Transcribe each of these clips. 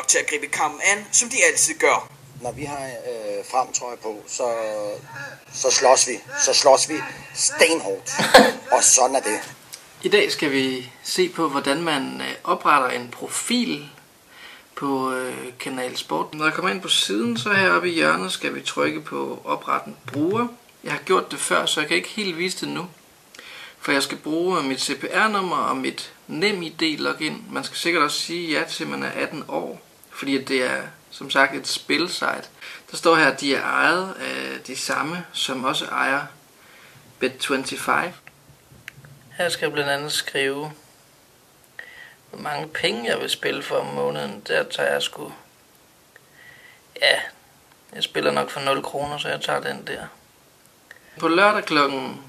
nok til at gribe kampen an, som de altid gør. Når vi har fremtrøje på, så slås vi. Så slås vi stenhårdt. Og sådan er det. I dag skal vi se på, hvordan man opretter en profil på Kanal Sport. Når jeg kommer ind på siden, så heroppe i hjørnet skal vi trykke på opret en bruger. Jeg har gjort det før, så jeg kan ikke helt vise det nu. For jeg skal bruge mit CPR-nummer og mit NemID-login. Man skal sikkert også sige ja til, at man er 18 år. Fordi det er som sagt et spilsite. Der står her, at de er ejet af de samme, som også ejer Bet25. Her skal jeg blandt andet skrive, hvor mange penge jeg vil spille for om måneden. Der tager jeg sgu... Ja, jeg spiller nok for 0 kroner, så jeg tager den der. På lørdag kl.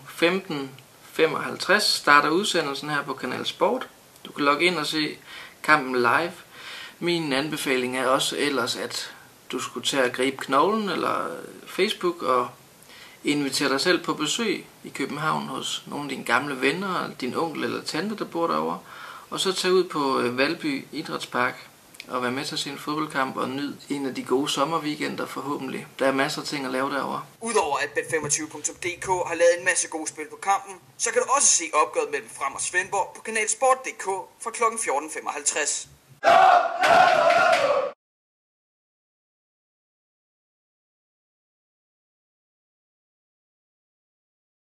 15:55 starter udsendelsen her på Kanal Sport. Du kan logge ind og se kampen live. Min anbefaling er også ellers, at du skulle tage at gribe knoglen eller Facebook og invitere dig selv på besøg i København hos nogle af dine gamle venner, eller din onkel eller tante, der bor derovre. Og så tage ud på Valby Idrætspark og være med til sin fodboldkamp og nyde en af de gode sommerweekender forhåbentlig. Der er masser af ting at lave derovre. Udover at Bet25.dk har lavet en masse gode spil på kampen, så kan du også se opgøret mellem Frem og Svendborg på kanalsport.dk fra kl. 14:55.